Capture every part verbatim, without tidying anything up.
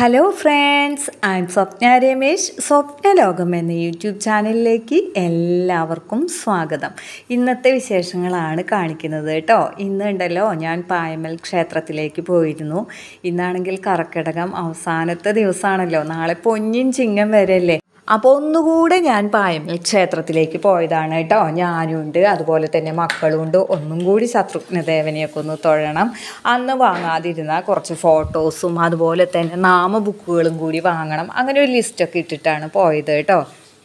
Hello friends, I am Swapna Ramesh. Swapna Lokam എന്ന YouTube ചാനലിലേക്ക് എല്ലാവർക്കും സ്വാഗതം. ഇന്നത്തെ വിശേഷങ്ങളാണ് കാണിക്കുന്നത് കേട്ടോ. ഇന്നുണ്ടല്ലോ ഞാൻ പായമൽ ക്ഷേത്രത്തിലേക്ക് പോയിരുന്നു. ഇന്നാണെങ്കിൽ കർക്കിടകം അവസാനത്തെ ദിവസമാണല്ലോ. നാളെ പൊന്നിൻ ചിങ്ങം വരെയല്ലേ. അപ്പോൾ ഒന്നുകൂടെ ഞാൻ പായമൽ ക്ഷേത്രത്തിലേക്ക് പോയതാണ് കേട്ടോ. ഞാനുണ്ട്, അതുപോലെ തന്നെ മക്കളുണ്ട്. ഒന്നും കൂടി ശത്രുഘ്നദേവനെയൊക്കെ ഒന്ന് തൊഴണം. അന്ന് വാങ്ങാതിരുന്ന കുറച്ച് ഫോട്ടോസും അതുപോലെ തന്നെ നാമ ബുക്കുകളും കൂടി വാങ്ങണം. അങ്ങനെ ഒരു ലിസ്റ്റൊക്കെ ഇട്ടിട്ടാണ് പോയത് കേട്ടോ.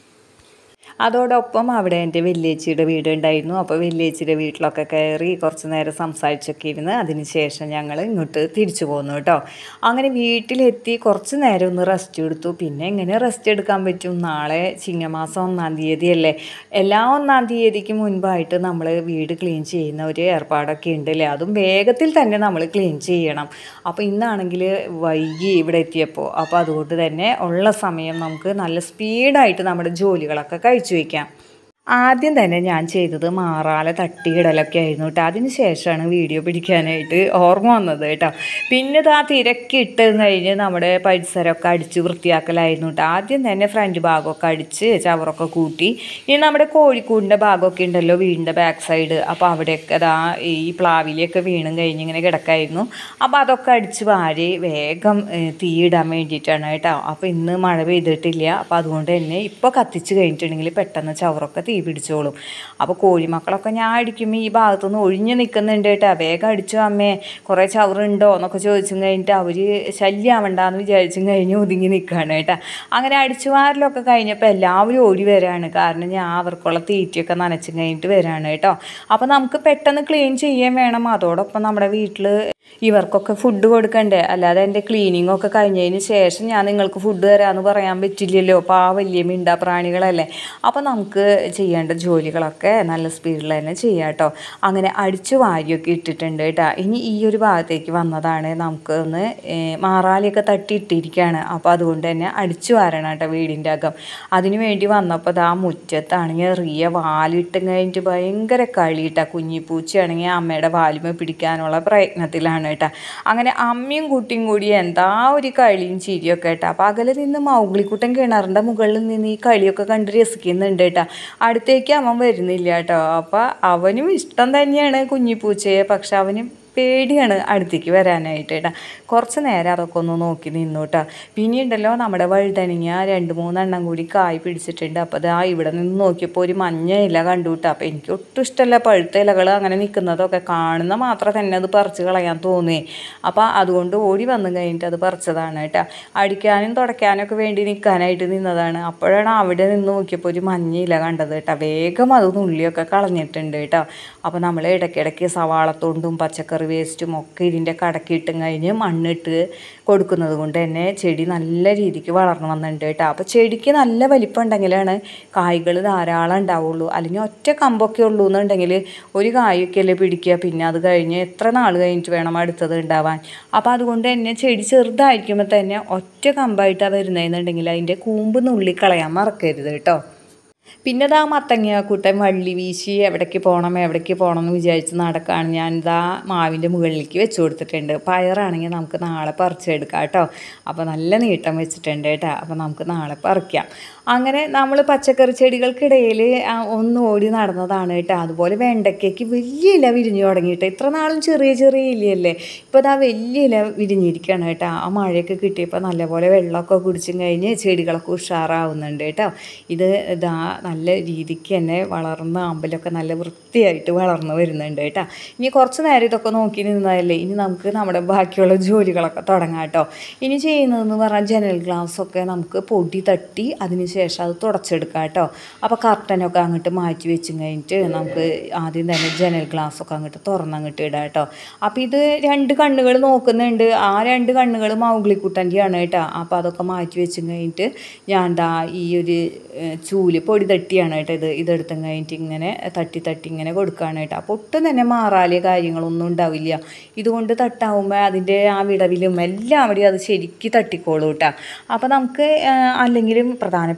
അതോടൊപ്പം അവിടെ എൻ്റെ വല്യേച്ചിയുടെ വീടുണ്ടായിരുന്നു. അപ്പോൾ വല്യേച്ചിയുടെ വീട്ടിലൊക്കെ കയറി കുറച്ച് നേരം സംസാരിച്ചൊക്കെ ഇരുന്ന് അതിന് ശേഷം ഞങ്ങൾ ഇങ്ങോട്ട് തിരിച്ചു പോന്നു കേട്ടോ. അങ്ങനെ വീട്ടിലെത്തി കുറച്ച് നേരം ഒന്ന് റെസ്റ്റ് എടുത്തു. പിന്നെ എങ്ങനെ റെസ്റ്റ് എടുക്കാൻ പറ്റും? നാളെ ചിങ്ങമാസം ഒന്നാം തീയതി അല്ലേ. എല്ലാ ഒന്നാം തീയതിക്ക് മുൻപായിട്ട് നമ്മൾ വീട് ക്ലീൻ ചെയ്യുന്ന ഒരു ഏർപ്പാടൊക്കെ ഉണ്ടല്ലേ. അതും വേഗത്തിൽ തന്നെ നമ്മൾ ക്ലീൻ ചെയ്യണം. അപ്പോൾ ഇന്നാണെങ്കിൽ വൈകി ഇവിടെ എത്തിയപ്പോൾ. അപ്പോൾ അതുകൊണ്ട് തന്നെ ഉള്ള സമയം നമുക്ക് നല്ല സ്പീഡായിട്ട് നമ്മുടെ ജോലികളൊക്കെ കഴിച്ചു വയ്ക്കാം. ആദ്യം തന്നെ ഞാൻ ചെയ്തത് മാറാല തട്ടിയിടലൊക്കെ ആയിരുന്നു കേട്ടോ. അതിന് ശേഷമാണ് വീഡിയോ പിടിക്കാനായിട്ട് ഓർമ്മ വന്നത് കേട്ടോ. പിന്നെ ആ തിരക്കിട്ട് കഴിഞ്ഞ് നമ്മുടെ പരിസരമൊക്കെ അടിച്ച് വൃത്തിയാക്കലായിരുന്നു കേട്ടോ. ആദ്യം തന്നെ ഫ്രണ്ട് ഭാഗമൊക്കെ അടിച്ച് ചവറൊക്കെ കൂട്ടി. ഇനി നമ്മുടെ കോഴിക്കൂടിൻ്റെ ഭാഗമൊക്കെ ഉണ്ടല്ലോ, വീടിൻ്റെ ബാക്ക് സൈഡ്. അപ്പോൾ അവിടെയൊക്കെ അതാ ഈ പ്ലാവിലൊക്കെ വീണും കഴിഞ്ഞ് ഇങ്ങനെ കിടക്കായിരുന്നു. അപ്പോൾ അതൊക്കെ അടിച്ച് വാരി വേഗം തീയിടാൻ വേണ്ടിയിട്ടാണ് കേട്ടോ. അപ്പോൾ ഇന്ന് മഴ പെയ്തിട്ടില്ല. അപ്പോൾ അതുകൊണ്ട് തന്നെ ഇപ്പോൾ കത്തിച്ച് കഴിഞ്ഞിട്ടുണ്ടെങ്കിൽ പെട്ടെന്ന് ചവറൊക്കെ തീ പിടിച്ചോളും. അപ്പോൾ കോഴിമക്കളൊക്കെ ഞാൻ അടിക്കുമ്പോൾ ഈ ഭാഗത്തുനിന്ന് ഒഴിഞ്ഞ് നിൽക്കുന്നുണ്ട് കേട്ടോ. വേഗം അടിച്ചോ അമ്മേ, കുറേ ചവറുണ്ടോ എന്നൊക്കെ ചോദിച്ചും കഴിഞ്ഞിട്ട് അവർ ശല്യമാവണ്ടെന്ന് വിചാരിച്ചും കഴിഞ്ഞ് ഒതുങ്ങി നിൽക്കുകയാണ് കേട്ടോ. അങ്ങനെ അടിച്ചു വാരലൊക്കെ കഴിഞ്ഞപ്പോൾ എല്ലാവരും ഓടി വരാണ്. കാരണം ഞാൻ അവർക്കുള്ള തീറ്റയൊക്കെ നനച്ചും കഴിഞ്ഞിട്ട് വരാണ് കേട്ടോ. അപ്പോൾ നമുക്ക് പെട്ടെന്ന് ക്ലീൻ ചെയ്യാൻ വേണം. അതോടൊപ്പം നമ്മുടെ വീട്ടിൽ ഇവർക്കൊക്കെ ഫുഡ് കൊടുക്കണ്ടേ. അല്ലാതെ എൻ്റെ ക്ലീനിങ് ഒക്കെ കഴിഞ്ഞതിന് ശേഷം ഞാൻ നിങ്ങൾക്ക് ഫുഡ് തരാമെന്ന് പറയാൻ പറ്റില്ലല്ലോ. അപ്പോൾ ആ വലിയ മിണ്ടാ പ്രാണികളല്ലേ. അപ്പോൾ നമുക്ക് ചെയ്യേണ്ട ജോലികളൊക്കെ നല്ല സ്പീഡിൽ തന്നെ ചെയ്യാം കേട്ടോ. അങ്ങനെ അടിച്ചു വാരിയൊക്കെ ഇട്ടിട്ടുണ്ട് കേട്ടോ. ഇനി ഈ ഒരു ഭാഗത്തേക്ക് വന്നതാണ്, നമുക്ക് ഒന്ന് മാറാലിയൊക്കെ തട്ടിയിട്ടിരിക്കുകയാണ്. അപ്പോൾ അതുകൊണ്ട് തന്നെ അടിച്ചു വാരണം കേട്ടോ വീടിൻ്റെ അകം. അതിന് വേണ്ടി വന്നപ്പോൾ അത് ആ മുറ്റത്താണെങ്കിൽ റിയ വാലിട്ടും കഴിഞ്ഞിട്ട് ഭയങ്കര കളിയിട്ടാ. കുഞ്ഞിപ്പൂച്ചയാണെങ്കിൽ അമ്മയുടെ വാലുമ പിടിക്കാനുള്ള പ്രയത്നത്തിലാണ് കേട്ടോ. അങ്ങനെ അമ്മയും കുട്ടിയും കൂടി എന്താ ഒരു കളിയും ചിരിയൊക്കെ കേട്ടോ. അപ്പോൾ അകലെ നിന്ന് മൗഗ്ലിക്കുട്ടൻ കിണറിൻ്റെ മുകളിൽ നിന്ന് ഈ കളിയൊക്കെ കണ്ട് രസിക്കുന്നുണ്ട് കേട്ടോ. അടുത്തേക്ക് അവൻ വരുന്നില്ല കേട്ടോ. അപ്പോൾ അവനും ഇഷ്ടം തന്നെയാണ് കുഞ്ഞിപ്പൂച്ചയെ, പക്ഷെ അവന് പേടിയാണ് അടുത്തേക്ക് വരാനായിട്ട് കേട്ടോ. കുറച്ച് നേരം അതൊക്കെ ഒന്ന് നോക്കി നിന്നു കേട്ടോ. പിന്നെയുണ്ടല്ലോ നമ്മുടെ വഴുതനങ്ങ രണ്ട് മൂന്നെണ്ണം കൂടി കായ് പിടിച്ചിട്ടുണ്ട്. അപ്പോൾ അതാ ഇവിടെ നിന്ന് നോക്കിയപ്പോൾ ഒരു മഞ്ഞ ഇല കണ്ടു കേട്ടോ. അപ്പോൾ എനിക്ക് ഒട്ടും ഇഷ്ടമല്ല പഴുത്ത ഇലകൾ അങ്ങനെ നിൽക്കുന്നതൊക്കെ. കാണുന്ന മാത്രം തന്നെ അത് പറിച്ച് കളയാൻ തോന്നുകയെ. അപ്പോൾ അതുകൊണ്ട് ഓടി വന്നു കഴിഞ്ഞിട്ട് അത് പറിച്ചതാണ് കേട്ടോ. അടിക്കാനും തുടയ്ക്കാനൊക്കെ വേണ്ടി നിൽക്കാനായിട്ട് നിന്നതാണ്. അപ്പോഴാണ് അവിടെ നിന്ന് നോക്കിയപ്പോൾ ഒരു മഞ്ഞ ഇല കണ്ടത് കേട്ടോ. വേഗം അത് നുള്ളിയൊക്കെ കളഞ്ഞിട്ടുണ്ട് കേട്ടോ. അപ്പോൾ നമ്മൾ ഇടയ്ക്കിടയ്ക്ക് സവാളത്തോണ്ടും പച്ചക്കറി വേസ്റ്റും ഒക്കെ ഇതിൻ്റെ കടക്കിയിട്ടും കഴിഞ്ഞ് മണ്ണിട്ട് കൊടുക്കുന്നത് കൊണ്ട് തന്നെ ചെടി നല്ല രീതിക്ക് വളർന്നു വന്നിട്ടുണ്ട് കേട്ടോ. അപ്പോൾ ചെടിക്ക് നല്ല വലിപ്പം ഉണ്ടെങ്കിലാണ് കായ്കൾ ധാരാളം ഉണ്ടാവുള്ളൂ. അല്ലെങ്കിൽ ഒറ്റ കമ്പൊക്കെ ഉള്ളൂ എന്നുണ്ടെങ്കിൽ ഒരു കായൊക്കെ അല്ലേ പിടിക്കുക. പിന്നെ അത് കഴിഞ്ഞ് എത്ര നാൾ കഴിഞ്ഞിട്ട് വേണം അടുത്തത് ഉണ്ടാവാൻ. അപ്പോൾ അതുകൊണ്ട് തന്നെ ചെടി ചെറുതായിരിക്കുമ്പോൾ തന്നെ ഒറ്റ കമ്പായിട്ടാണ് വരുന്നതെന്നുണ്ടെങ്കിൽ അതിൻ്റെ കൂമ്പ് നുള്ളി കളയാൻ മറക്കരുത് കേട്ടോ. പിന്നെ ഇതാ മത്തങ്ങ കൂട്ടൻ വള്ളി വീശി എവിടേക്ക് പോകണം എവിടേക്ക് പോകണം എന്ന് വിചാരിച്ച് നടക്കുകയാണ്. ഞാൻ ഇതാ മാവിൻ്റെ മുകളിലേക്ക് വെച്ച് കൊടുത്തിട്ടുണ്ട്. പയറാണെങ്കിൽ നമുക്ക് നാളെ പറിച്ചെടുക്കാം കേട്ടോ. അപ്പോൾ നല്ല നീട്ടം വെച്ചിട്ടുണ്ട് കേട്ടോ. അപ്പോൾ നമുക്ക് നാളെ പറിക്കാം. അങ്ങനെ നമ്മൾ പച്ചക്കറി ചെടികൾക്കിടയിൽ ഒന്ന് ഓടി നടന്നതാണ് കേട്ടോ. അതുപോലെ വെണ്ടയ്ക്കയ്ക്ക് വലിയ ഇല വിരിഞ്ഞു തുടങ്ങിയിട്ട്. ഇത്ര നാളും ചെറിയ ചെറിയ ഇലയല്ലേ, ഇപ്പോൾ ഇതാ വലിയ ഇല വിരിഞ്ഞിരിക്കുകയാണ് കേട്ടോ. ആ മഴയൊക്കെ കിട്ടിയപ്പോൾ നല്ലപോലെ വെള്ളമൊക്കെ കുടിച്ചും കഴിഞ്ഞ് ചെടികളൊക്കെ ഉഷാറാവുന്നുണ്ട് കേട്ടോ. ഇത് ഇതാ നല്ല രീതിക്ക് തന്നെ വളർന്ന അമ്പലമൊക്കെ നല്ല വൃത്തിയായിട്ട് വളർന്നു വരുന്നുണ്ട് കേട്ടോ. ഇനി കുറച്ച് നേരം ഇതൊക്കെ നോക്കി നിന്നതല്ലേ, ഇനി നമുക്ക് നമ്മുടെ ബാക്കിയുള്ള ജോലികളൊക്കെ തുടങ്ങാം കേട്ടോ. ഇനി ചെയ്യുന്നതെന്ന് പറഞ്ഞാൽ ജനൽ ഗ്ലാസ്സൊക്കെ നമുക്ക് പൊടി തട്ടി അതിന് ശേഷം അത് തുടച്ചെടുക്കാം കേട്ടോ. അപ്പോൾ കർട്ടനൊക്കെ അങ്ങോട്ട് മാറ്റി വെച്ചും കഴിഞ്ഞിട്ട് നമുക്ക് ആദ്യം തന്നെ ജനൽ ഗ്ലാസ്സൊക്കെ അങ്ങോട്ട് തുറന്നങ്ങോട്ട് ഇടാം കേട്ടോ. അപ്പോൾ ഇത് രണ്ട് കണ്ണുകൾ നോക്കുന്നുണ്ട്. ആ രണ്ട് കണ്ണുകൾ മൗഗ്ലിക്കുട്ടൻ്റെയാണ് കേട്ടോ. അപ്പോൾ അതൊക്കെ മാറ്റി വെച്ചും കഴിഞ്ഞിട്ട് ഞാൻ ദാ ഈ ഒരു ചൂല് പൊടി തട്ടിയാണ് കേട്ടോ. ഇത് ഇതെടുത്തും കഴിഞ്ഞിട്ട് ഇങ്ങനെ തട്ടി തട്ടി ഇങ്ങനെ കൊടുക്കുകയാണ് കേട്ടോ. അപ്പോൾ ഒട്ടും തന്നെ മാറാലിയ കാര്യങ്ങളൊന്നും ഉണ്ടാവില്ല. ഇതുകൊണ്ട് തട്ടാവുമ്പോൾ അതിൻ്റെ ആ വിടവിലും എല്ലാവരെയും അത് ശരിക്കും തട്ടിക്കോളൂ കേട്ടോ. അപ്പോൾ നമുക്ക് അല്ലെങ്കിലും പ്രധാനപ്പെട്ട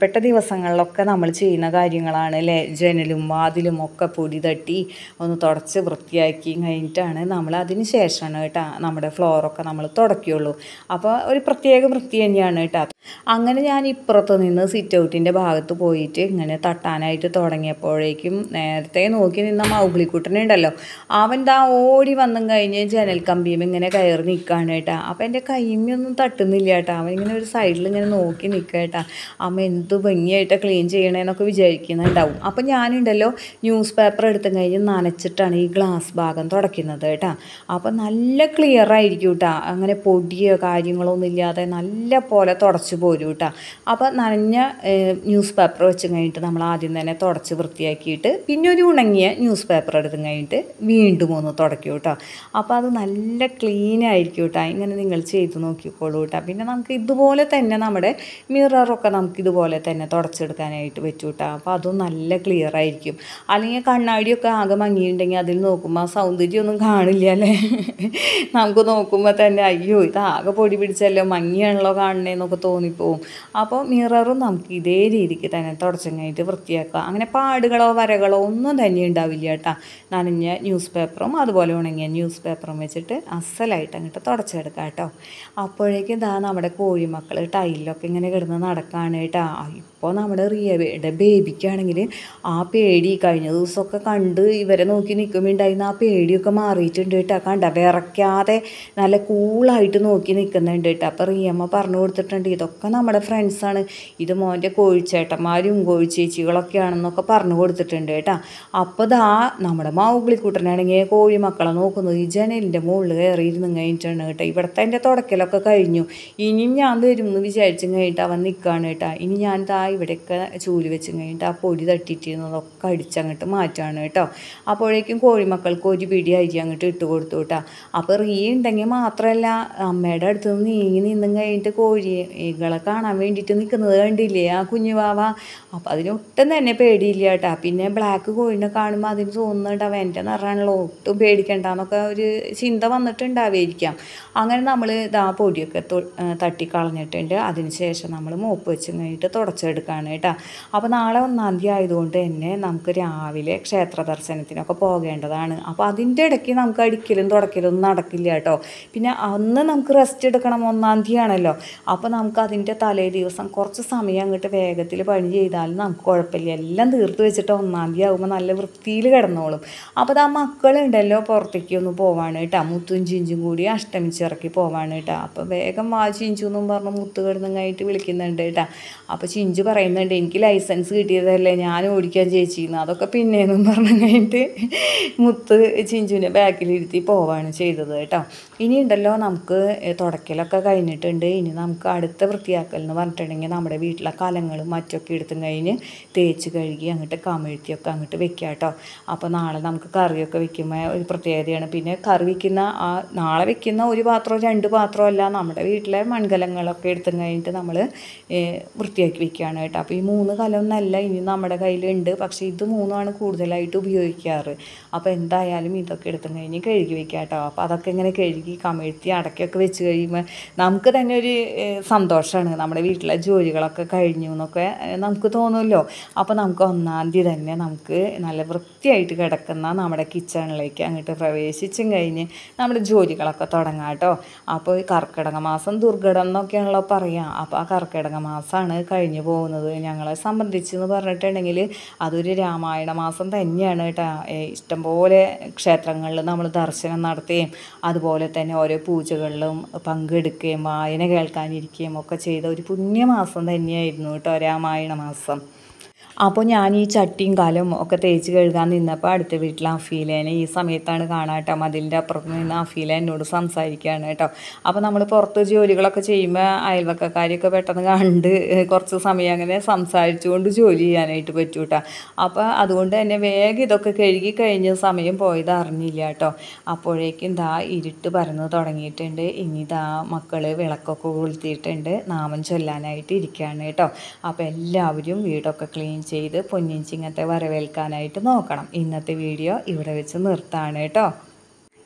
പ്രധാനപ്പെട്ട ദിവസങ്ങളിലൊക്കെ നമ്മൾ ചെയ്യുന്ന കാര്യങ്ങളാണ് അല്ലേ. ജനലും വാതിലും ഒക്കെ പൊടി തട്ടി ഒന്ന് തുടച്ച് വൃത്തിയാക്കി കഴിഞ്ഞിട്ടാണ് നമ്മൾ അതിന് ശേഷമാണ് കേട്ടോ നമ്മുടെ ഫ്ലോറൊക്കെ നമ്മൾ തുടയ്ക്കുള്ളൂ. അപ്പോൾ ഒരു പ്രത്യേക വൃത്തി തന്നെയാണ് കേട്ടോ. അങ്ങനെ ഞാൻ ഇപ്പുറത്ത് നിന്ന് സിറ്റ് ഔട്ടിൻ്റെ ഭാഗത്ത് പോയിട്ട് ഇങ്ങനെ തട്ടാനായിട്ട് തുടങ്ങിയപ്പോഴേക്കും നേരത്തെ നോക്കി നിന്ന മൗഗ്ലിക്കുട്ടനുണ്ടല്ലോ, അവൻ ദാ ഓടി വന്നും കഴിഞ്ഞ് ജനൽ കമ്പിയും ഇങ്ങനെ കയറി നിൽക്കുകയാണ് കേട്ടോ. അപ്പോൾ എൻ്റെ കൈമയൊന്നും തട്ടുന്നില്ല കേട്ടോ. അവൻ ഇങ്ങനെ ഒരു സൈഡിൽ ഇങ്ങനെ നോക്കി നിൽക്കുക കേട്ടോ. അമ്മ എന്ത് ഭംഗിയായിട്ട് ക്ലീൻ ചെയ്യണേന്നൊക്കെ വിചാരിക്കുന്നുണ്ടാവും. അപ്പോൾ ഞാനുണ്ടല്ലോ ന്യൂസ് പേപ്പർ എടുത്തും കഴിഞ്ഞ് നനച്ചിട്ടാണ് ഈ ഗ്ലാസ് ഭാഗം തുടയ്ക്കുന്നത് കേട്ടോ. അപ്പോൾ നല്ല ക്ലിയർ ആയിരിക്കും കേട്ടോ. അങ്ങനെ പൊടിയോ കാര്യങ്ങളൊന്നും ഇല്ലാതെ നല്ല പോലെ തുടച്ച് പോരും കേട്ടോ. അപ്പോൾ നനഞ്ഞ ന്യൂസ് പേപ്പർ വെച്ച് കഴിഞ്ഞിട്ട് നമ്മൾ ആദ്യം തന്നെ തുടച്ച് വൃത്തിയാക്കിയിട്ട് പിന്നെ ഒരു ഉണങ്ങിയ ന്യൂസ് പേപ്പർ എടുത്തും കഴിഞ്ഞിട്ട് വീണ്ടും ഒന്ന് തുടയ്ക്കും കേട്ടോ. അപ്പോൾ അത് നല്ല ക്ലീൻ ആയിരിക്കും കേട്ടോ. ഇങ്ങനെ നിങ്ങൾ ചെയ്ത് നോക്കിക്കോളൂ കേട്ടോ. പിന്നെ നമുക്ക് ഇതുപോലെ തന്നെ നമ്മുടെ മിററൊക്കെ നമുക്ക് ഇതുപോലെ തന്നെ തുടച്ചെടുക്കാനായിട്ട് പറ്റും കേട്ടോ. അപ്പോൾ അതും നല്ല ക്ലിയർ ആയിരിക്കും. അല്ലെങ്കിൽ കണ്ണാടിയൊക്കെ ആകെ മങ്ങിയിട്ടുണ്ടെങ്കിൽ അതിൽ നോക്കുമ്പോൾ ആ സൗന്ദര്യമൊന്നും കാണില്ല അല്ലേ. നമുക്ക് നോക്കുമ്പോൾ തന്നെ അയ്യോ ഇത് ആകെ പൊടി പിടിച്ചല്ലോ, മങ്ങിയാണല്ലോ കാണണേന്നൊക്കെ തോന്നിപ്പോവും. അപ്പോൾ മിററും നമുക്ക് ഇതേ രീതിക്ക് തന്നെ തുടച്ചങ്ങായിട്ട് വൃത്തിയാക്കുക. അങ്ങനെ പാടുകളോ വരകളോ ഒന്നും തന്നെ ഉണ്ടാവില്ല കേട്ടോ. നനഞ്ഞ ന്യൂസ് പേപ്പറും അതുപോലെ ഉണങ്ങിയ ന്യൂസ് പേപ്പറും വെച്ചിട്ട് അസലായിട്ട് അങ്ങോട്ട് തുടച്ചെടുക്കാം കേട്ടോ. അപ്പോഴേക്കും ഇതാ നമ്മുടെ കോഴിമക്കൾ ടൈലിലൊക്കെ ഇങ്ങനെ കിടന്ന് നടക്കുകയാണ് കേട്ടോ. ഇപ്പോൾ നമ്മുടെ റിയയുടെ ബേബിക്കാണെങ്കിൽ ആ പേടി കഴിഞ്ഞ ദിവസമൊക്കെ കണ്ട് ഇവരെ നോക്കി നിൽക്കുമ്പോൾ ഉണ്ടായിരുന്ന ആ പേടിയൊക്കെ മാറിയിട്ടുണ്ട് കേട്ടോ. കണ്ട വിറയ്ക്കാതെ നല്ല കൂളായിട്ട് നോക്കി നിൽക്കുന്നുണ്ട് കേട്ടോ. അപ്പോൾ റിയമ്മ പറഞ്ഞു കൊടുത്തിട്ടുണ്ട് ഇതൊക്കെ നമ്മുടെ ഫ്രണ്ട്സാണ്, ഇത് മോൻ്റെ കോഴിച്ചേട്ടന്മാരും കോഴിച്ചേച്ചികളൊക്കെയാണെന്നൊക്കെ പറഞ്ഞു കൊടുത്തിട്ടുണ്ട് കേട്ടോ. അപ്പോൾ ദാ നമ്മുടെ മൗഗ്ലിക്കുട്ടനാണെങ്കിൽ കോഴിമക്കളെ നോക്കുന്നത് ഈ ജനലിൻ്റെ മുകളിൽ കയറിയിരുന്ന് കഴിഞ്ഞിട്ടാണ് കേട്ടോ. ഇവിടുത്തെ എൻ്റെ തുടക്കലൊക്കെ കഴിഞ്ഞു, ഇനിയും ഞാൻ വരും എന്ന് വിചാരിച്ചും കഴിഞ്ഞിട്ട് അവൻ നിൽക്കുകയാണ് കേട്ടോ. ഇനി ഞാൻ ദാ ഇവിടെയൊക്കെ ചൂല് വെച്ചും കഴിഞ്ഞിട്ട് ആ പൊടി തട്ടിയിട്ടിരുന്നതൊക്കെ അടിച്ചങ്ങോട്ട് മാറ്റാണ് കേട്ടോ. അപ്പോഴേക്കും കോഴിമക്കൾക്ക് ഒരു പിടി അരി അങ്ങോട്ട് ഇട്ട് കൊടുത്തു കേട്ടോ. അപ്പോൾ റീ ഉണ്ടെങ്കിൽ മാത്രമല്ല അമ്മയുടെ അടുത്ത് നിന്ന് നീങ്ങി നിന്നും കഴിഞ്ഞിട്ട് കോഴികളെ കാണാൻ വേണ്ടിയിട്ട് നിൽക്കുന്നത് കണ്ടില്ലേ ആ കുഞ്ഞു വാവ. അപ്പോൾ അതിനൊട്ടും തന്നെ പേടിയില്ല കേട്ടോ. പിന്നെ ബ്ലാക്ക് കോഴിനെ കാണുമ്പോൾ അതിന് തോന്നുന്നുണ്ടാവും എൻ്റെ നിറമാണല്ലോ, ഒട്ടും പേടിക്കണ്ടെന്നൊക്കെ ഒരു ചിന്ത വന്നിട്ടുണ്ടാവുമായിരിക്കാം. അങ്ങനെ നമ്മൾ ഇതാ പൊടിയൊക്കെ തട്ടി കളഞ്ഞിട്ടുണ്ട്. അതിന് ശേഷം നമ്മൾ മോപ്പ് വെച്ച് കഴിഞ്ഞിട്ട് തുടച്ചെടുക്കുകയാണ് കേട്ടോ. അപ്പോൾ നാളെ ഒന്നാം തീയതി ആയതുകൊണ്ട് തന്നെ നമുക്ക് രാവിലെ ക്ഷേത്ര ദർശനത്തിനൊക്കെ പോകേണ്ടതാണ്. അപ്പോൾ അതിൻ്റെ ഇടയ്ക്ക് നമുക്ക് അടിക്കലും തുടക്കലും ഒന്നും നടക്കില്ല കേട്ടോ. പിന്നെ അന്ന് നമുക്ക് റെസ്റ്റ് എടുക്കണം, ഒന്നാം തീയതി ആണല്ലോ. അപ്പോൾ നമുക്ക് അതിൻ്റെ തലേ ദിവസം കുറച്ച് സമയം അങ്ങോട്ട് വേഗത്തിൽ പണി ചെയ്താലും നമുക്ക് കുഴപ്പമില്ല. എല്ലാം തീർത്ത് വെച്ചിട്ട് ഒന്നാം തീയതി ആകുമ്പോൾ നല്ല വൃത്തിയിൽ കിടന്നോളും. അപ്പോൾ അത് ആ മക്കളുണ്ടല്ലോ പുറത്തേക്ക് ഒന്ന് പോവാണ് കേട്ടോ. മുത്തും ചിഞ്ചും കൂടി അഷ്ടമിച്ചിറക്കി പോവാണ് കേട്ടോ. അപ്പോൾ വേഗം വാ ചിഞ്ചു എന്നും പറഞ്ഞ് മുത്ത് കിടന്നങ്ങായിട്ട് വിളിക്കുന്നുണ്ട് കേട്ടോ. അപ്പോൾ ചിഞ്ചു പറയുന്നുണ്ട് എനിക്ക് ലൈസൻസ് കിട്ടിയതല്ലേ ഞാൻ ഓടിക്കാൻ ചേച്ചിന്ന്, അതൊക്കെ പിന്നേന്നും പറഞ്ഞു കഴിഞ്ഞിട്ട് മുത്ത് ചിഞ്ചുവിനെ ബാക്കിലിരുത്തി പോവാണ് ചെയ്തത് കേട്ടോ. ഇനിയുണ്ടല്ലോ നമുക്ക് തുടക്കലൊക്കെ കഴിഞ്ഞിട്ടുണ്ട്. ഇനി നമുക്ക് അടുത്ത വൃത്തിയാക്കൽ എന്ന് പറഞ്ഞിട്ടുണ്ടെങ്കിൽ നമ്മുടെ വീട്ടിലെ കലങ്ങളും മറ്റൊക്കെ എടുത്തും കഴിഞ്ഞ് തേച്ച് കഴുകി അങ്ങോട്ട് കമിഴ്ത്തിയൊക്കെ അങ്ങോട്ട് വെക്കുക കേട്ടോ. അപ്പോൾ നാളെ നമുക്ക് കറിയൊക്കെ വെക്കുമ്പോൾ ഒരു പ്രത്യേകതയാണ്. പിന്നെ കറി വയ്ക്കുന്ന ആ നാളെ വെക്കുന്ന ഒരു പാത്രമോ രണ്ട് പാത്രമോ അല്ല, നമ്മുടെ വീട്ടിലെ മൺകലങ്ങളൊക്കെ എടുത്തും കഴിഞ്ഞിട്ട് നമ്മൾ വൃത്തിയാക്കി വെക്കുകയാണ് കേട്ടോ. അപ്പോൾ ഈ മൂന്ന് കലമൊന്നല്ല ഇനി നമ്മുടെ കയ്യിലുണ്ട്, പക്ഷേ ഇത് മൂന്നുമാണ് കൂടുതലായിട്ട് ഉപയോഗിക്കാറ്. അപ്പോൾ എന്തായാലും ഇതൊക്കെ എടുത്തും കഴിഞ്ഞ് കഴുകി വെക്കുക കേട്ടോ. അപ്പോൾ അതൊക്കെ ഇങ്ങനെ കഴുകി കമിഴ്ത്തി അടക്കൊക്കെ വെച്ച് കഴിയുമ്പോൾ നമുക്ക് തന്നെ ഒരു സന്തോഷമാണ്, നമ്മുടെ വീട്ടിലെ ജോലികളൊക്കെ കഴിഞ്ഞു എന്നൊക്കെ നമുക്ക് തോന്നുമല്ലോ. അപ്പോൾ നമുക്ക് ഒന്നാം തീയതി തന്നെ നമുക്ക് നല്ല വൃത്തിയായിട്ട് കിടക്കുന്ന നമ്മുടെ കിച്ചണിലേക്ക് അങ്ങോട്ട് പ്രവേശിച്ചും കഴിഞ്ഞ് നമ്മുടെ ജോലികളൊക്കെ തുടങ്ങാം കേട്ടോ. അപ്പോൾ ഈ കർക്കിടക മാസം ദുർഘടം എന്നൊക്കെയാണല്ലോ പറയുക. അപ്പോൾ ആ കർക്കിടക മാസമാണ് കഴിഞ്ഞു പോകുന്നത്. ഞങ്ങളെ സംബന്ധിച്ചെന്ന് പറഞ്ഞിട്ടുണ്ടെങ്കിൽ അതൊരു രാമായണ മാസം തന്നെയാണ് കേട്ടോ. ഇഷ്ടംപോലെ ക്ഷേത്രങ്ങളിൽ നമ്മൾ ദർശനം നടത്തുകയും അതുപോലെ തന്നെ ഓരോ പൂജകളിലും പങ്കെടുക്കുകയും വായന കേൾക്കാനിരിക്കുകയും ഒക്കെ ചെയ്ത ഒരു പുണ്യമാസം തന്നെയായിരുന്നു കേട്ടോ രാമായണ മാസം. അപ്പോൾ ഞാൻ ഈ ചട്ടിയും കാലും ഒക്കെ തേച്ച് കഴുകാൻ നിന്നപ്പോൾ അടുത്ത വീട്ടിൽ അഫീലേനെ ഈ സമയത്താണ് കാണാം കേട്ടോ. മതിലിൻ്റെ അപ്പുറത്ത് നിന്ന് അഫീല എന്നോട് സംസാരിക്കുകയാണ് കേട്ടോ. അപ്പോൾ നമ്മൾ പുറത്ത് ജോലികളൊക്കെ ചെയ്യുമ്പോൾ അയൽവക്കക്കാരെയൊക്കെ പെട്ടെന്ന് കണ്ട് കുറച്ച് സമയം അങ്ങനെ സംസാരിച്ചുകൊണ്ട് ജോലി ചെയ്യാനായിട്ട് പറ്റും കേട്ടോ. അപ്പോൾ അതുകൊണ്ട് തന്നെ വേഗം ഇതൊക്കെ കഴുകി കഴിഞ്ഞ സമയം പോയത് അറിഞ്ഞില്ല കേട്ടോ. അപ്പോഴേക്കും ദാ ഇരുട്ട് പരന്ന് തുടങ്ങിയിട്ടുണ്ട്. ഇനി ദാ മക്കൾ വിളക്കൊക്കെ കൊളുത്തിയിട്ടുണ്ട്, നാമം ചൊല്ലാനായിട്ട് ഇരിക്കുകയാണ് കേട്ടോ. അപ്പോൾ എല്ലാവരും വീടൊക്കെ ക്ലീൻ ചെയ്ത് പൊന്നിൻ ചിങ്ങത്തെ വരവേൽക്കാനായിട്ട് നോക്കണം. ഇന്നത്തെ വീഡിയോ ഇവിടെ വെച്ച് നിർത്താണ് കേട്ടോ.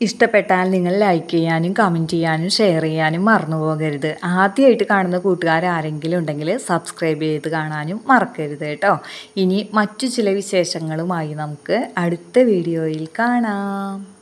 ഇഷ്ടപ്പെട്ടാൽ നിങ്ങൾ ലൈക്ക് ചെയ്യാനും കമൻറ്റ് ചെയ്യാനും ഷെയർ ചെയ്യാനും മറന്നു പോകരുത്. ആദ്യമായിട്ട് കാണുന്ന കൂട്ടുകാർ ആരെങ്കിലും ഉണ്ടെങ്കിൽ സബ്സ്ക്രൈബ് ചെയ്ത് കാണാനും മറക്കരുത് കേട്ടോ. ഇനി മറ്റു ചില വിശേഷങ്ങളുമായി നമുക്ക് അടുത്ത വീഡിയോയിൽ കാണാം.